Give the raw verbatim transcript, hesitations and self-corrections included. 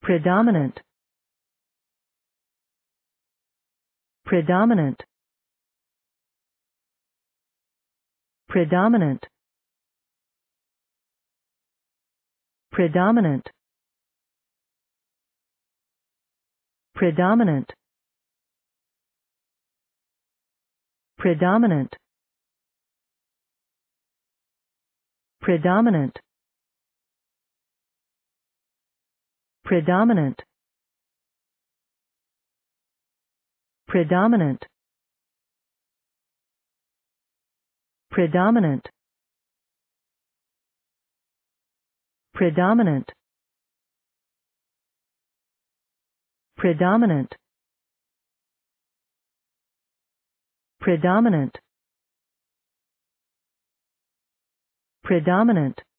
predominant, predominant, predominant, predominant, predominant, predominant, predominant, predominant, predominant, predominant, predominant, predominant, predominant, predominant,